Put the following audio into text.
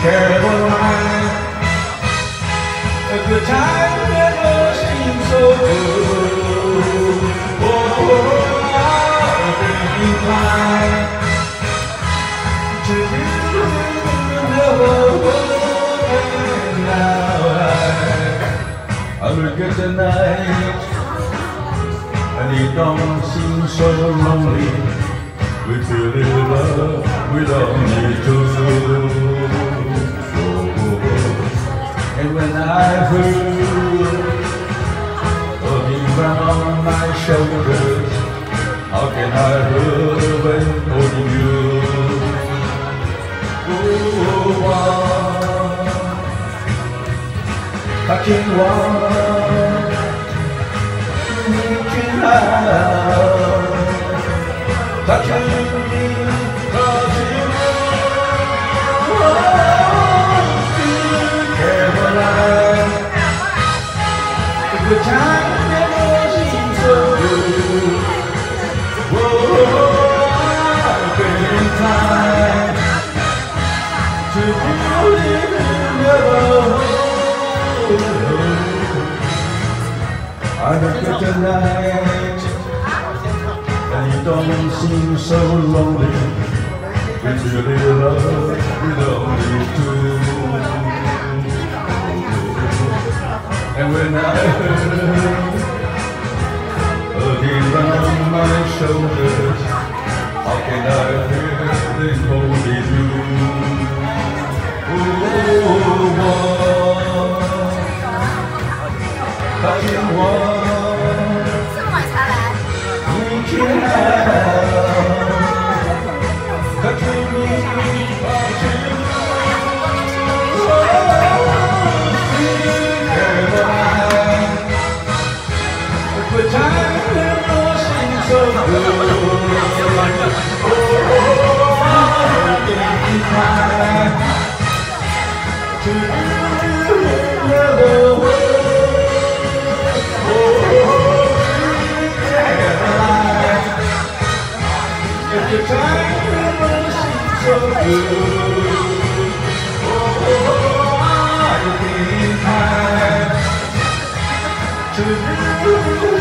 Caroline. A good time never seems so good. Oh, I've been inclined to never and now I look at the night and it don't seem so lonely. We feel it love with only two. And when I heard a beat on my shoulders, how can I hurt when holding you? Oh, touching one, reaching out, touching me, touching you. Caroline, the good time never seems so good. Whoa, I've been inclined to believe in never. I look at the night and you don't seem so lonely. It's really love with only two. And when I heard a beat on my shoulders, how can I really hold you? Touching one, reaching out, touching me, touching you. Caroline, the time never seems so good. Oh, I've been inclined to never world. The time never seems so good. Oh, I've been kind to you.